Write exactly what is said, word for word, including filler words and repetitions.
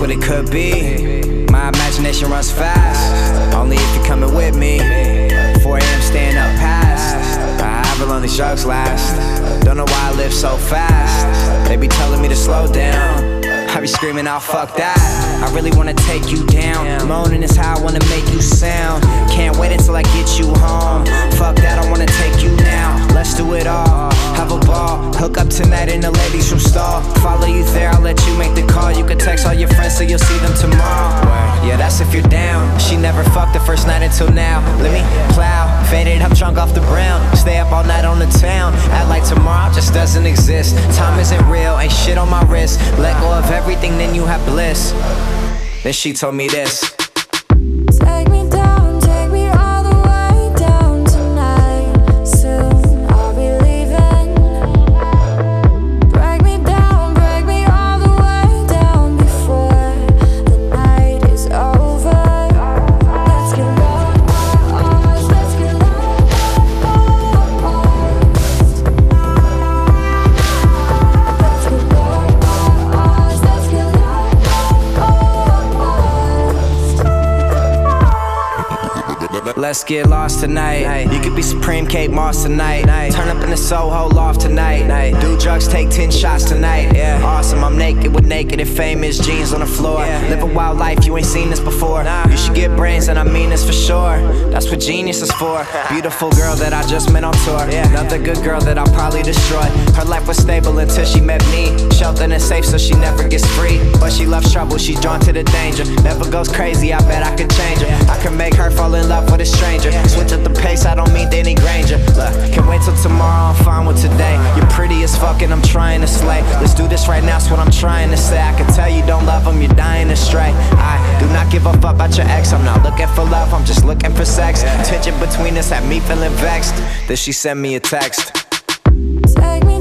what it could be. My imagination runs fast, only if you're coming with me. four A M staying up past, however long these drugs last. Don't know why I live so fast. They be telling me to slow down, I be screaming out, fuck that. I really wanna take you down. Moaning is how I wanna make you sound. Can't wait until I get you home. Fuck that, I wanna take you now. Let's do it all, have a ball. Hook up tonight in the ladies room stall. Follow you there, I'll let you make the call. You can text all your friends so you'll see them tomorrow. Yeah, that's if you're down. She never fucked the first night until now. Let me plow, faded up, drunk off the brown. Stay up all night on the town. Act like tomorrow just doesn't exist. Time isn't real, ain't shit on my wrist. Let go of everything, then you have bliss. Then she told me this. Take me down, take me all the way down tonight. Soon I'll be leaving. Break me down, break me all the way down before the night is over. Let's get lost, let's get lost. Let's get lost, let's get lost. Let's get lost tonight. You could be Supreme Kate Moss tonight. Turn up in the Soho loft tonight. Do drugs, take ten shots tonight. Awesome, I'm naked with naked and famous jeans on the floor. Live a wild life, you ain't seen this before. You should get brains, and I mean this for sure. That's what genius is for. Beautiful girl that I just met on tour. Another good girl that I'll probably destroy. Her life was stable until she met me. Sheltered and safe so she never gets free. But she loves trouble, she's drawn to the danger. Never goes crazy, I bet I could change her. I can make her fall in love with a stranger. Switch up the pace, I don't mean Danny Granger. Look, can't wait till tomorrow, I'm fine with today. You're pretty as fuck and I'm trying to slay. Let's do this right now, that's what I'm trying to say. I can tell you don't love him, you're dying astray. I do not give a fuck about your ex. I'm not looking for love, I'm just looking for sex. Tension between us had me feeling vexed. Then she sent me a text. Take me